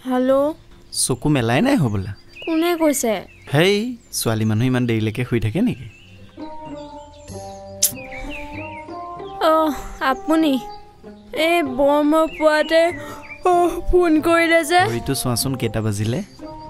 hello চকু মেলাই নাই হবলা কোনে কৈছে হেই ছোৱালী মানুহ ইমান দেৰিলৈকে শুই থাকে নেকি আপুনি এই বৰমৰ পোৱাতে ফোন কৰিলে যে ঘড়ীটো চোৱাচোন কেইটা বাজিলে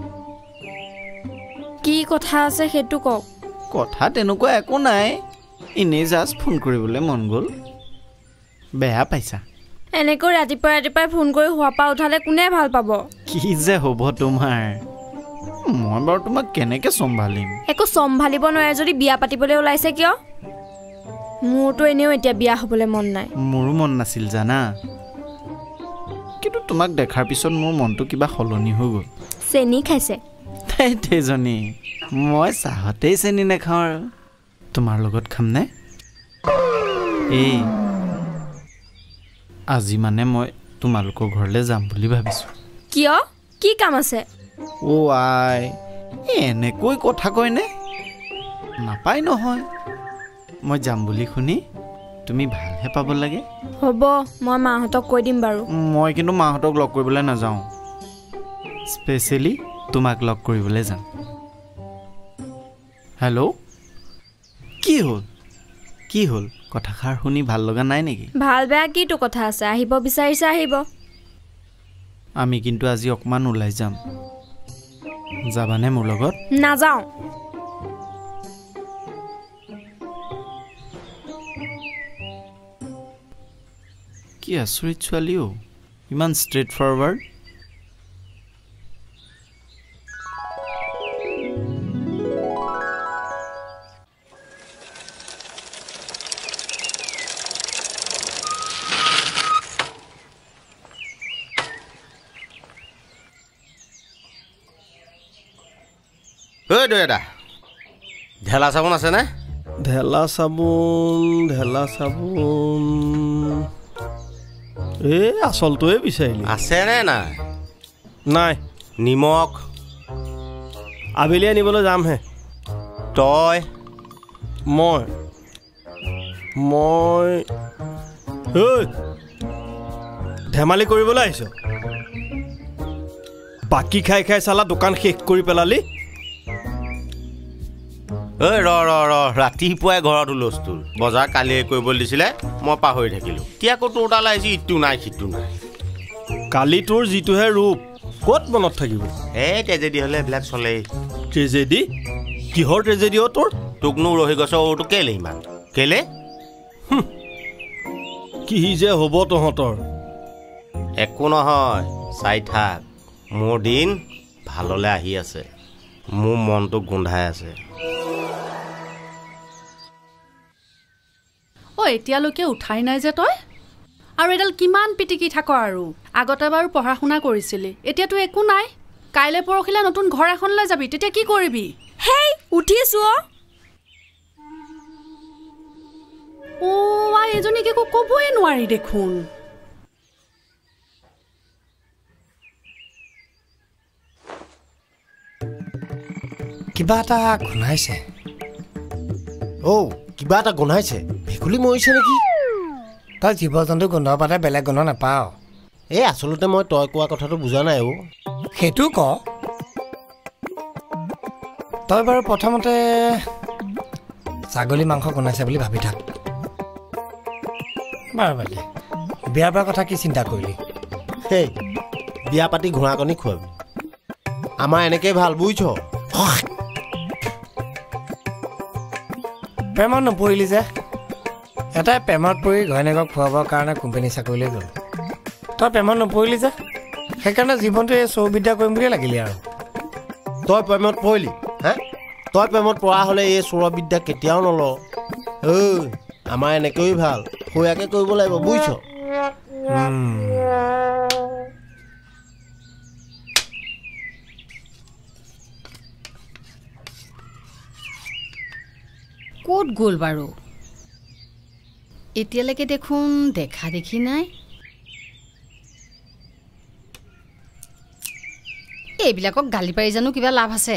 কি কথা আছে সেইটো কওক কথা তেনেকুৱা একো নাই ইনে জাস্ট ফোন কৰিবলৈ মন গ'ল বেয়া পাইছা এনেকৈ ৰাতিপুৱা ফোন কৰি হোৱাপা উঠালে কোনে ভাল পাব কি যে হ'ব তোমাৰ মই বাৰু তোমাক কেনেকৈ চম্ভালিম একো চম্ভালিব নোৱাৰে যদি বিয়া পাতিবলৈ ওলাইছে কিয় মোৰতো এনেও এতিয়া বিয়া হ'বলৈ মন নাই মোৰো মন নাছিল জানা কিন্তু তোমাক দেখাৰ পিছত মোৰ মনটো কিবা সলনি হৈ গ'ল চেনি খাইছে তেজনী মই চাহতেই চেনি নাখাওঁ আৰু তোমাৰ লগত খামনে এই আজি মানে মই তোমালোকৰ ঘৰলৈ যাম বুলি ভাবিছোঁ কিয় কি কাম আছে আই এনেকৈ কথা কয়নে নাপায় নহয় মই যাম বুলি শুনি তুমি ভালহে পাব লাগে হ'ব মই মাহঁতক কৈ দিম বাৰু মই কিন্তু মাহঁতক লগ কৰিবলৈ নাযাওঁ স্পেচিয়েলি তোমাক লগ কৰিবলৈ যাম হেল্ল' কি হ'ল কথাষাৰ শুনি ভাল লগা নাই নেকি ভাল বেয়া কিটো কথা আছে আহিব বিচাৰিছে আহিব আমি কিন্তু আজি অকমান ওলাই যাম যাবানে মোৰ লগত নাযাওঁ কি আচৰিত ছোৱালীও ইমান ষ্ট্ৰেইট ফৰৱাৰ্ড দাদা ঢেলা চাবোন আছেনে ঢেলা চাবোন এই আচলটোৱে বিচাৰিলি আছেনে নাই নাই নিমখ আবেলি আনিবলৈ যামহে তই মই ধেমালি কৰিবলৈ আহিছ বাকী খাই চালা দোকান শেষ কৰি পেলালি ৰাতিপুৱাই ঘৰত হুলস্থুল বজাৰ কালিয়ে কৰিবলৈ দিছিলে মই পাহৰি থাকিলোঁ এতিয়া আকৌ তোৰ তালৈ আহিছোঁ ইটো নাই সিটো নাই কালি তোৰ যিটোহে ৰূপ ক'ত মনত থাকিব ট্ৰেজেডি হ'লে এইবিলাক চলেই ট্ৰেজেডি কিহৰ ট্ৰেজেডি তোৰ তোকনো ৰহি গছৰ ওৰটো কেলে ইমান কেলে কি যে হ'ব তহঁতৰ একো নহয় চাই থাক মোৰ দিন ভাললৈ আহি আছে মোৰ মনটো গোন্ধাই আছে এতিয়ালৈকে উঠাই নাই যে তই আৰু এডাল কিমান পিটিকি থাক আৰু আগতে বাৰু পঢ়া শুনা কৰিছিলি এতিয়াতো একো নাই কাইলৈ পৰখিলে নতুন ঘৰ এখনলৈ যাবি তেতিয়া কি কৰিবি হেই উঠিছো এজনীক একো ক'বই নোৱাৰি দেখোন কিবা এটা গোন্ধাইছে কিবা এটা গোন্ধাইছে ভেকুলী মৰিছে নেকি তই জীৱ জন্তু গোন্ধ পাতে বেলেগ গোন্ধ নাপাওঁ আচলতে মই তই কোৱা কথাটো বুজা নাই সেইটো ক তই বাৰু প্ৰথমতে ছাগলী মাংস গোন্ধাইছে বুলি ভাবি থাক বাৰু বাদে বিয়াৰ পৰা কথা কি চিন্তা কৰিলি বিয়া পাতি ঘোঁৰাকণী খুৱাবি আমাৰ এনেকৈ ভাল বুজিছ প্ৰেমত নপৰিলি যে এটাই প্ৰেমত পৰি ঘৈণীয়েকক খুৱাবৰ কাৰণে কোম্পানী চাকৰিলৈ গ'ল তই প্ৰেমত নপৰিলি যে সেইকাৰণে জীৱনটো এই চৌবিদ্যা কৰিম বুলিয়ে লাগিলি আৰু তই প্ৰেমত পৰিলি তই প্ৰেমত পৰা হ'লে এই চৌৰবিদ্যা কেতিয়াও নল আমাৰ এনেকৈয়ে ভাল সয়াকে কৰিব লাগিব বুজিছ ক'ত গ'ল বাৰু এতিয়ালৈকে দেখোন দেখা দেখি নাই এইবিলাকক গালি পাৰি জানো কিবা লাভ আছে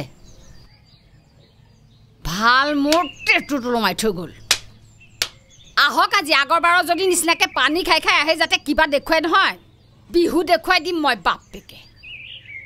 ভাল মোৰ টেটুটো লমাই থৈ গ'ল আহক আজি আগৰবাৰৰ যদি নিচিনাকৈ পানী খাই আহে যাতে কিবা দেখুৱাই নহয় বিহু দেখুৱাই দিম মই বাপেকে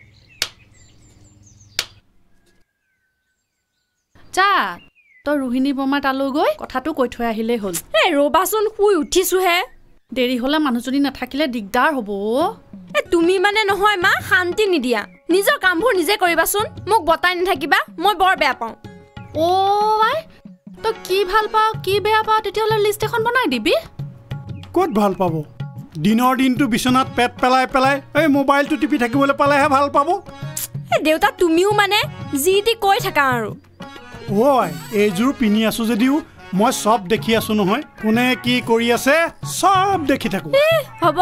যা তই ৰোহিণী বৰ্মাৰ তালৈ গৈ কথাটো কৈ থৈ আহিলেই হ'ল এই ৰ'বাচোন শুই উঠিছোহে দেৰি হ'লে মানুহজনী নাথাকিলে দিগদাৰ হ'ব তুমি মানে নহয় মা শান্তি নিদিয়া নিজৰ কামবোৰ নিজে কৰিবাচোন মোক বতাই নাথাকিবা মই বৰ বেয়া পাওঁ আই তই কি ভাল পাওঁ কি বেয়া পাওঁ তেতিয়াহ'লে লিষ্ট এখন বনাই দিবি ক'ত ভাল পাব দিনৰ দিনটো বিচনাত পেট পেলাই পেলাই এই মোবাইলটো টিপি থাকিবলৈ পালেহে ভাল পাব দেউতা তুমিও মানে যি টি কৈ থাকা আৰু আই এইযোৰ পিন্ধি আছো যদিও মই চব দেখি আছো নহয় কোনে কি কৰি আছে চব দেখি থাকো হ'ব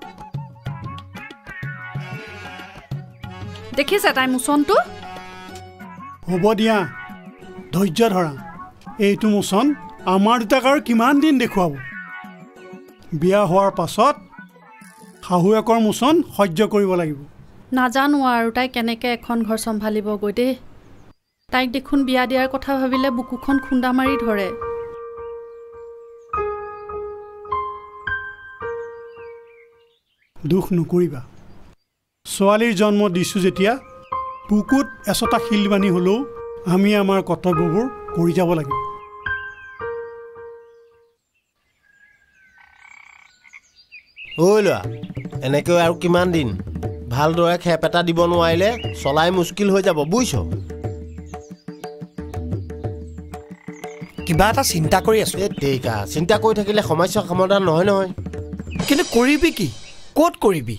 দেখিছে তাই মোচনটো হ'ব দিয়া ধৈৰ্য ধৰা এইটো মোচন আমাৰ দুটাক আৰু কিমান দিন দেখুৱাব বিয়া হোৱাৰ পাছত শাহুৱেকৰ মোচন সহ্য কৰিব লাগিব নাজানো আৰু তাই কেনেকৈ এখন ঘৰ চম্ভালিব গৈ দেই তাইক দেখোন বিয়া দিয়াৰ কথা ভাবিলে বুকুখন খুন্দা মাৰি ধৰে দুখ নকৰিবা ছোৱালীৰ জন্ম দিছোঁ যেতিয়া বুকুত এচটা শিল বান্ধি হ'লেও আমি আমাৰ কৰ্তব্যবোৰ কৰি যাব লাগিব ঐ ল'ৰা এনেকৈ আৰু কিমান দিন ভালদৰে খেপ এটা দিব নোৱাৰিলে চলাই মুস্কিল হৈ যাব বুজিছ কিবা এটা চিন্তা কৰি আছো তেইকা চিন্তা কৰি থাকিলে সমস্যাৰ সমাধান নহয় নহয় কিন্তু কৰিবি কি ক'ত কৰিবি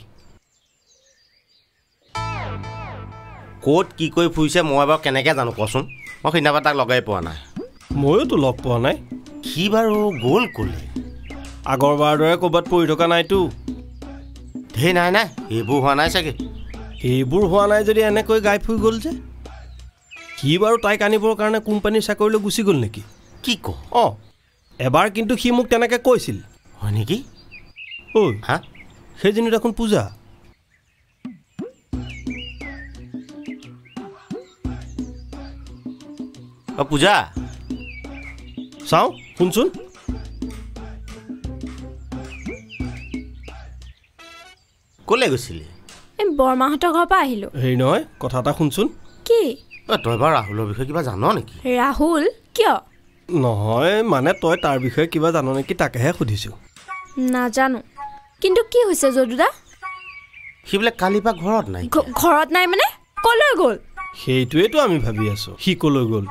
ক'ত কি কৰি ফুৰিছে মই বাৰু কেনেকৈ জানো কচোন মই সেইদিনা তাক লগাই পোৱা নাই ময়োতো লগ পোৱা নাই সি বাৰু গ'ল ক'লে আগৰবাৰ দৰে ক'ৰবাত পৰি থকা নাইতো ধেই নাই নাই সেইবোৰ হোৱা নাই চাগে সেইবোৰ হোৱা নাই যদি এনেকৈ গাই ফুৰি গ'ল যে সি বাৰু তাইক আনিবৰ কাৰণে কোম্পানীৰ চাকৰিলৈ গুচি গ'ল নেকি কি ক অঁ এবাৰ কিন্তু সি মোক তেনেকৈ কৈছিল হয় নেকি ঐ হা সেইজনী দেখোন পূজা অ পূজা চাওঁ শুনচোন ক'লৈ গৈছিলি এই বৰমাহঁতৰ ঘৰৰ পৰা আহিলোঁ হেৰি নহয় কথা এটা শুনচোন কি তই বাৰু ৰাহুলৰ বিষয়ে কিবা জান নেকি ৰাহুল কিয় নহয় মানে তই তাৰ বিষয়ে কিবা জান নেকি তাকেহে সুধিছোঁ নাজানো কিন্তু কি হৈছে যদুদা সি বোলে কালিৰ পৰা ঘৰত নাই ঘৰত নাই মানে ক'লৈ গ'ল সেইটোৱেতো আমি ভাবি আছোঁ সি ক'লৈ গ'ল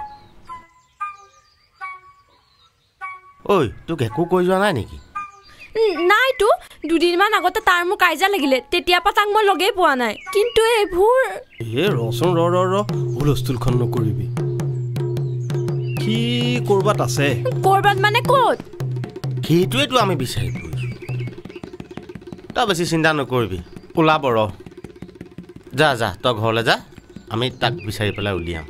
ঐ তোক একো কৈ যোৱা নাই নেকি নাইতো দুদিনমান আগতে তাৰ মোৰ কাজিয়া লাগিলে তেতিয়াৰ পৰা তাক মই লগেই পোৱা নাই কিন্তু এইবোৰ এই ৰচোন ৰ হুলস্থুলখন নকৰিবি সি ক'ৰবাত আছে ক'ৰবাত মানে ক'ত সেইটোৱেতো আমি বিচাৰি ফুৰিছোঁ তই বেছি চিন্তা নকৰিবি ওলাব ৰ যা যা তই ঘৰলৈ যা আমি তাক বিচাৰি পেলাই উলিয়াম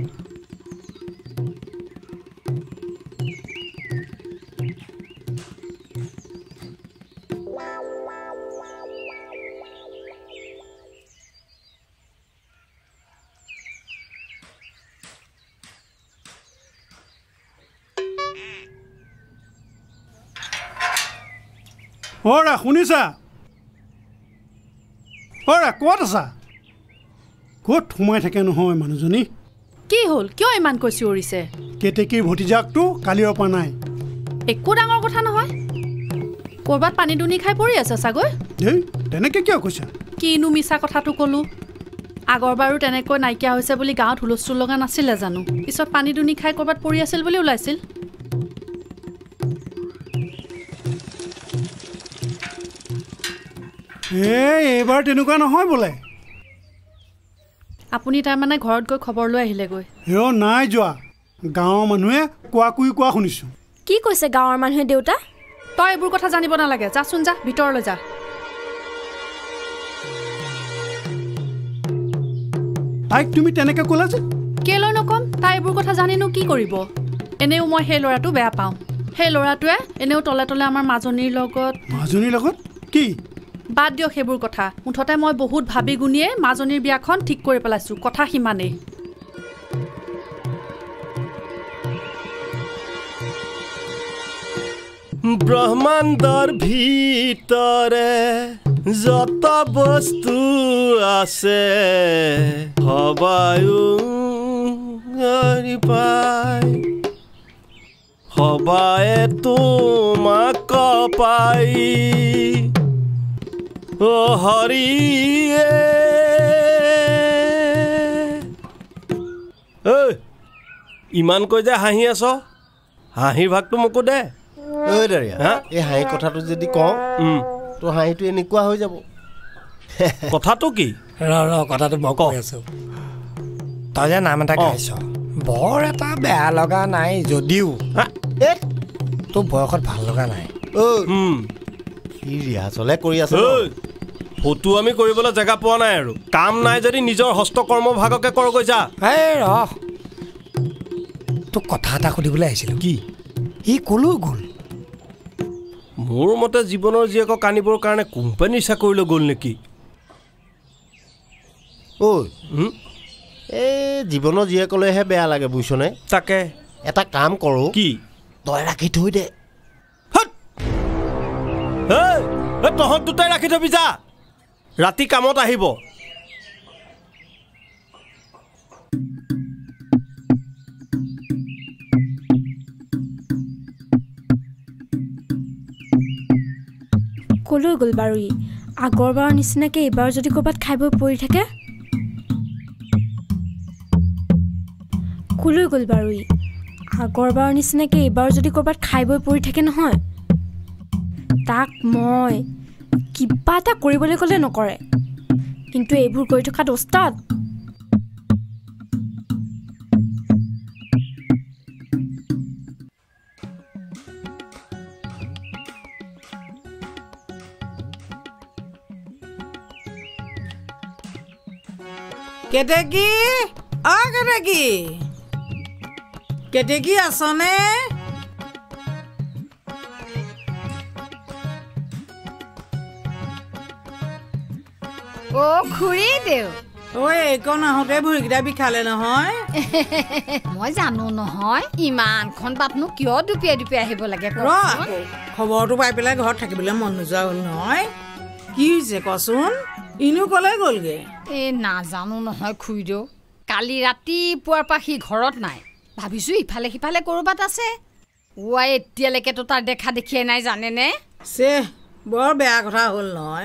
অৰা শুনিছা অৰা ক'ত আছা ক'ত সোমাই থাকে নহয় মানুহজনী কি হ'ল কিয় ইমান কৈ চিঞৰিছে কেতেকীৰ ভতিজাকটো কালিৰ পৰা নাই একো ডাঙৰ কথা নহয় ক'ৰবাত পানী দুনি খাই পৰি আছে চাগৈ এই তেনেকৈ কিয় কৈছা কিনো মিছা কথাটো ক'লোঁ আগৰবাৰো তেনেকৈ নাইকিয়া হৈছে বুলি গাঁৱত হুলস্থুল লগা নাছিলে জানো পিছত পানী দুনি খাই ক'ৰবাত পৰি আছিল বুলি ওলাইছিল এইবাৰ তেনেকুৱা নহয় বোলে আপুনি তাৰমানে ঘৰত গৈ খবৰ লৈ আহিলেগৈ নাই যোৱা গাঁৱৰ মানুহে কোৱা শুনিছোঁ কি কৈছে গাঁৱৰ মানুহে দেউতা তই এইবোৰ কথা জানিব নালাগে যাচোন যা ভিতৰলৈ যা তাইক তুমি তেনেকৈ ক'লা যে কেলৈ নকম তাই এইবোৰ কথা জানিনো কি কৰিব এনেও মই সেই ল'ৰাটো বেয়া পাওঁ সেই ল'ৰাটোৱে এনেও তলে তলে আমাৰ মাজনীৰ লগত কি বাদ দিয়ক সেইবোৰ কথা মুঠতে মই বহুত ভাবি গুণিয়ে মাজনীৰ বিয়াখন ঠিক কৰি পেলাইছোঁ কথা সিমানেই ব্ৰহ্মাণ্ডৰ ভিতৰে যত বস্তু আছে সবায়ো গাড়ী পাই সবায়ে তোমাক পাই অ হৰিয়ে ঐ ইমান কৈ যে হাঁহি আছ হাঁহিৰ ভাগটো মোকো দে ঐ দাৰিয়া এই হাঁহি কথাটো যদি কওঁ তো হাঁহিটো এনেকুৱা হৈ যাব কথাটো কি ৰ কথাটো মই কৈ আছো তই যে নাম এটা গাইছ বৰ এটা বেয়া লগা নাই যদিও তোৰ বয়সত ভাল লগা নাই সি ৰিহাৰ্চলে কৰি আছে ফটো আমি কৰিবলৈ জেগা পোৱা নাই আৰু কাম নাই যদি নিজৰ হস্তকৰ্ম ভাগকে কৰ গৈছা এই ৰ তোক কথা এটা সুধিবলৈ আহিছিলোঁ কি সি ক'লৈ গ'ল মোৰ মতে জীৱনৰ জীয়েকক আনিবৰ কাৰণে কোম্পানীৰ চাকৰিলৈ গ'ল নেকি ঐ এই জীৱনৰ জীয়েকলৈহে বেয়া লাগে বুজিছনে তাকে এটা কাম কৰোঁ কি তই ৰাখি থৈ দে তহঁত দুটাই ৰাখি থবি যা ৰাতি কামত আহিব ক'লৈ গ'ল বাৰু ই আগৰবাৰৰ নিচিনাকৈ এইবাৰ যদি ক'ৰবাত খাই বৈ পৰি থাকে ক'লৈ গ'ল বাৰু ই আগৰবাৰৰ নিচিনাকৈ এইবাৰ যদি ক'ৰবাত খাই বৈ পৰি থাকে নহয় তাক মই কিবা এটা কৰিবলৈ ক'লে নকৰে কিন্তু এইবোৰ কৰি থকাত ওস্তাদ কেতেকী অ কেতেকী কেতেকী আছনে অ খুৰী দেউ ঐ এইকণ আহোঁতে ভৰিকেইটা বিষালে নহয় মই জানো নহয় ইমানখন বাটনো কিয় দুপিয়াই দুপিয়াই আহিব লাগে খবৰটো পাই পেলাই ঘৰত থাকিবলৈ মন নোযোৱা হ'ল নহয় কি হৈছে কচোন ইনো ক'লে গ'লগে এই নাজানো নহয় খুৰী দেউ কালি ৰাতিপুৱাৰ পৰা সি ঘৰত নাই ভাবিছোঁ ইফালে সিফালে ক'ৰবাত আছে ৱাই এতিয়ালৈকেতো তাৰ দেখা দেখিয়ে নাই জানেনে চে বৰ বেয়া কথা হ'ল নহয়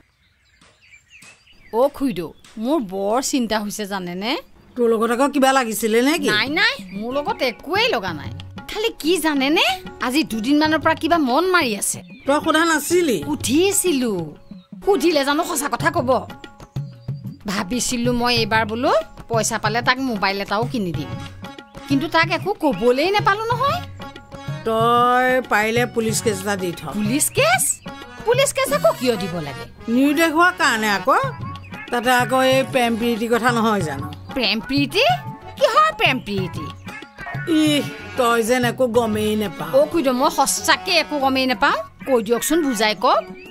অ খুৰী দেউ মোৰ বৰ চিন্তা হৈছে জানেনে তোৰ লগত আকৌ কিবা লাগিছিলে নে কি নাই নাই মোৰ লগত একোৱেই লগা নাই খালি কি জানেনে আজি দুদিনমানৰ পৰা কিবা মন মাৰি আছে তই সোধা নাছিলি সুধিছিলোঁ সুধিলে জানো সঁচা কথা ক'ব ভাবিছিলোঁ মই এইবাৰ বোলো পইচা পালে তাক মোবাইল এটাও কিনি দিম কিন্তু তাক একো ক'বলেই নাপালোঁ নহয় তই পাৰিলে পুলিচ কেছ এটা দি থ পুলিচ কেছ আকৌ কিয় দিব লাগে নিৰ্দেশোৱাৰ কাৰণে আকৌ তাতে আকৌ এই প্ৰেম প্ৰীতি কথা নহয় জানো প্ৰেম প্ৰীতি কিহৰ প্ৰেম প্ৰীতি তই যেন একো গমেই নাপাওঁ অ খুৰীদেউ মই সঁচাকৈ একো গমেই নাপাওঁ কৈ দিয়কচোন বুজাই কওক